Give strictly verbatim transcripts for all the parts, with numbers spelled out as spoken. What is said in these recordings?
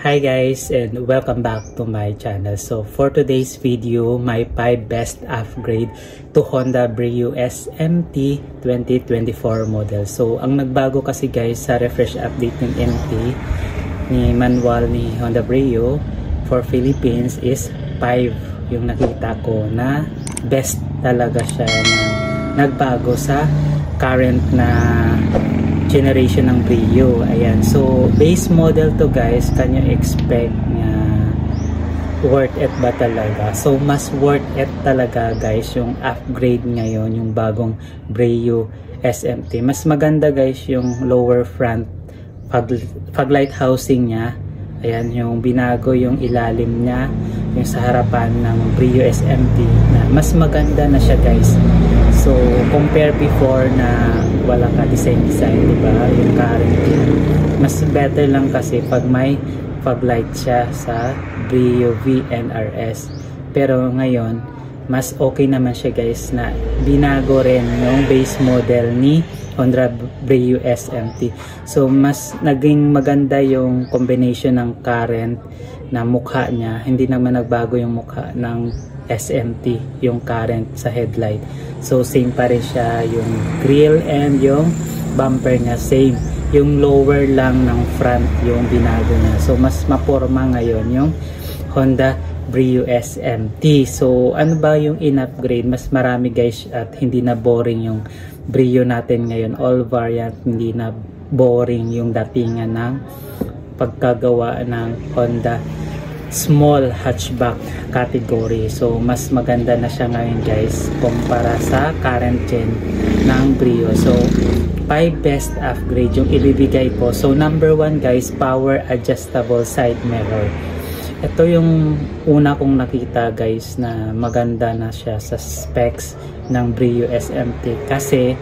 Hi guys, and welcome back to my channel. So for today's video, my five best upgrade to Honda Brio S M T twenty twenty-four model. So ang nagbago kasi guys sa refresh update ng M T ni manual ni Honda Brio for Philippines is five yung nakita ko na best talaga siya na nagbago sa current na generation ng Brio. Ayan, so base model to guys, can you expect na worth it ba talaga? So mas worth it talaga guys yung upgrade ngayon, yung bagong Brio S M T. Mas maganda guys yung lower front fog, fog light housing niya. Ayan, yung binago yung ilalim niya, yung sa harapan ng Brio S M T na mas maganda na siya guys. So compare before na wala ka design design, diba? Yung current mas better lang kasi pag may fog light siya sa Brio V N R S. Pero ngayon mas okay naman siya guys na binago rin yung base model ni Honda Brio S M T. So mas naging maganda yung combination ng current na mukha niya. Hindi naman nagbago yung mukha ng S M T, yung current sa headlight. So same pa rin siya, yung grill and yung bumper niya same. Yung lower lang ng front yung binago niya. So mas maporma ngayon yung Honda Brio S M T. So ano ba yung in-upgrade? Mas marami guys at hindi na boring yung Brio natin ngayon. All variant, hindi na boring yung datingan ng pagkagawa ng Honda small hatchback category. So mas maganda na siya ngayon guys kumpara sa current gen ng Brio. So five best upgrade yung ibibigay ko. So number one guys, power adjustable side mirror. Ito yung una kong nakita guys na maganda na siya sa specs ng Brio S M T kasi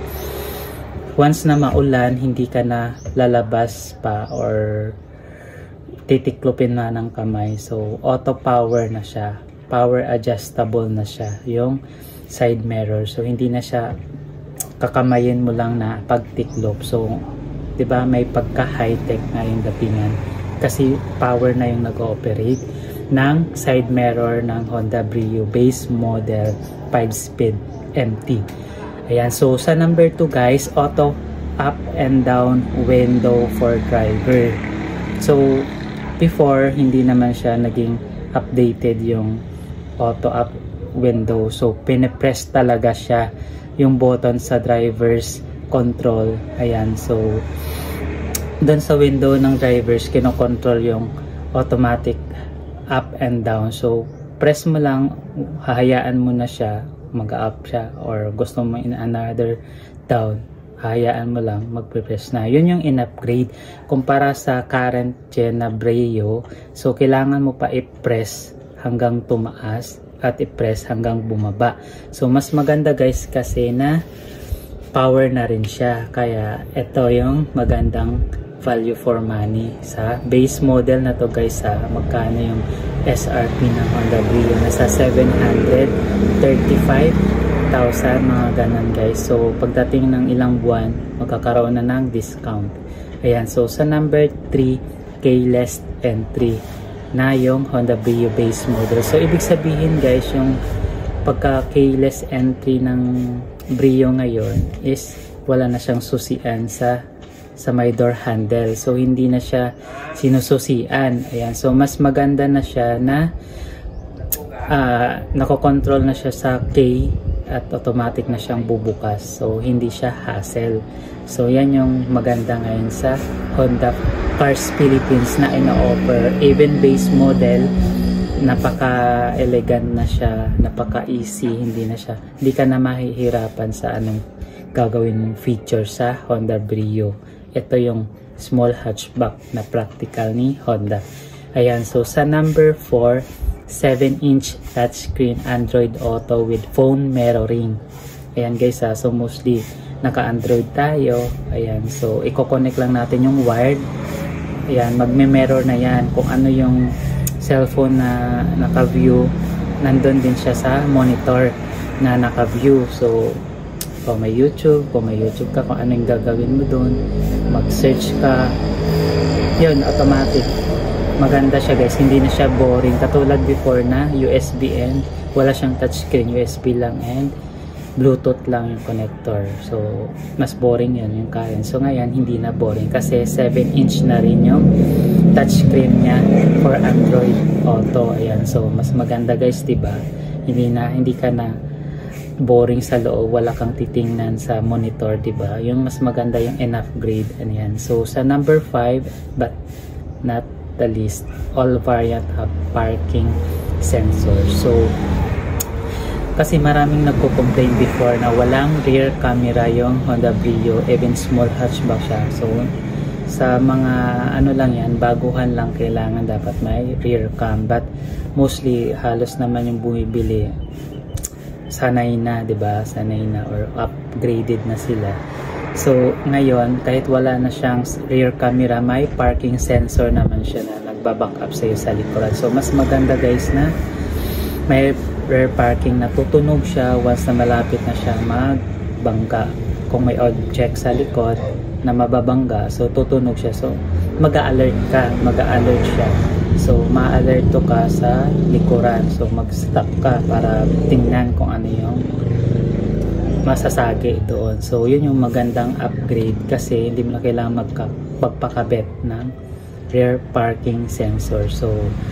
once na maulan hindi ka na lalabas pa or titiklopin na ng kamay. So auto power na siya, power adjustable na siya yung side mirror. So hindi na siya kakamayin mo lang na pagtiklop. So 'di ba may pagka high tech na yung datingan kasi power na yung nag-ooperate ng side mirror ng Honda Brio base model five speed M T. Ayan, so sa number two guys, auto up and down window for driver. So before hindi naman siya naging updated yung auto up window. So pinipress talaga siya yung button sa driver's control. Ayan, so doon sa window ng drivers kinokontrol yung automatic up and down. So press mo lang, hahayaan mo na siya mag-up siya, or gusto mo in another down, hayaan mo lang magpe-press na. Yun yung in-upgrade kumpara sa current gen na Brio. So kailangan mo pa i-press hanggang tumaas at i-press hanggang bumaba. So mas maganda guys kasi na power na rin siya. Kaya ito yung magandang value for money sa base model na to guys. Ha, magkano yung S R P ng Honda Brio? Nasa seven hundred thirty-five thousand, mga ganon guys. So pagdating ng ilang buwan magkakaroon na ng discount. Ayan, so sa number three, keyless entry na yung Honda Brio base model. So ibig sabihin guys, yung pagka keyless entry ng Brio ngayon is wala na siyang susian sa sa may door handle. So hindi na siya sinususian. Ayan, so mas maganda na siya na uh, nakokontrol na siya sa key at automatic na siyang bubukas. So hindi siya hassle. So yan yung maganda ngayon sa Honda Cars Philippines na ina-offer. Even base model, napaka-elegant na siya, napaka-easy, hindi na siya, hindi ka na mahihirapan sa anong gagawin mong feature sa Honda Brio. Ito yung small hatchback na practical ni Honda. Ayan, so sa number four, seven inch touchscreen Android Auto with phone mirroring. Ayan guys ha, so mostly naka-Android tayo. Ayan, so i-connect lang natin yung wired. Ayan, magme-mirror na yan. Kung ano yung cellphone na naka-view, nandun din siya sa monitor na naka-view. So kung may YouTube, kung may YouTube ka, kung ano yung gagawin mo doon, mag-search ka, yun, automatic maganda siya guys, hindi na siya boring katulad before na U S B and wala siyang touchscreen, U S B lang and Bluetooth lang yung connector. So mas boring yun yung kayan. So ngayon hindi na boring kasi seven inch na rin yung touchscreen niya for Android Auto. Ayan, so mas maganda guys, diba? Hindi na, hindi ka na boring sa loob, wala kang titingnan sa monitor, diba? Yung mas maganda yung in-upgrade. Ayan, so sa number five, but not the least, all variant have parking sensor. So kasi maraming nagko-complain before na walang rear camera yung Honda Brio, even small hatchback siya. So sa mga ano lang yan, baguhan lang kailangan dapat may rear cam, but mostly halos naman yung bumibili sanay na, diba? Sanay na or upgraded na sila. So ngayon kahit wala na siyang rear camera, may parking sensor naman siya na nagbaback up sa'yo sa likuran. So mas maganda guys na may rear parking na tutunog siya once na malapit na siya magbangga. Kung may object sa likod na mababangga, so tutunog siya. So mag-a-alert ka, mag-a-alert siya. So ma-alerto ka sa likuran. So mag-stop ka para tingnan kung ano yung masasagi doon. So yun yung magandang upgrade kasi hindi mo na kailangan magpakabit ng rear parking sensor. So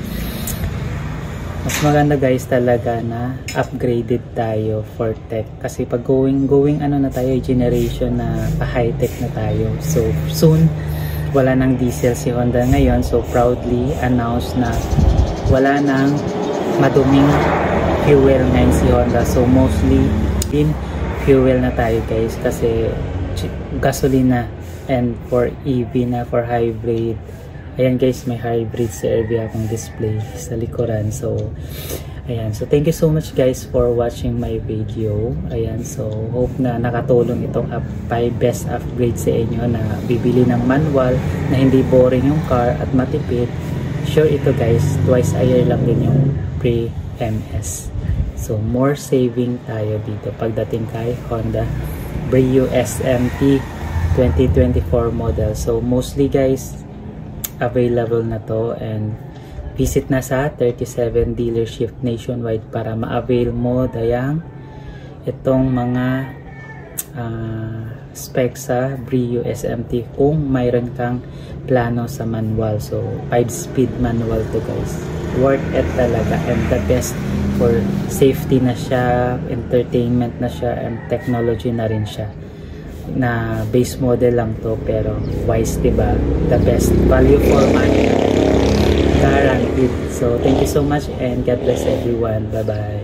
mas maganda guys talaga na upgraded tayo for tech kasi pag going going ano na tayo, generation na pa-high tech na tayo. So soon wala nang diesel si Honda ngayon, so proudly announce na wala nang maduming fuel ngayon si Honda. So mostly in fuel na tayo guys kasi gasolina and for E V na, for hybrid. Ayan guys, may hybrid C R V akong display sa likuran. So ayan, so thank you so much guys for watching my video. Ayan, so hope na nakatulong itong five best upgrade sa inyo na bibili ng manual na hindi boring yung car at matipid. Sure ito guys, twice a year lang din yung pre-M S. So more saving tayo dito pagdating kay Honda Brio S M T twenty twenty-four model. So mostly guys available na to, and visit na sa thirty-seven dealership nationwide para ma-avail mo dayang itong mga uh, specs sa Brio S M T kung mayroon kang plano sa manual. So five speed manual to guys, worth it talaga, and the best for safety na siya, entertainment na siya, and technology na rin siya. Na base model lang to pero wise, diba? The best value for money guaranteed. So thank you so much and God bless everyone. Bye bye.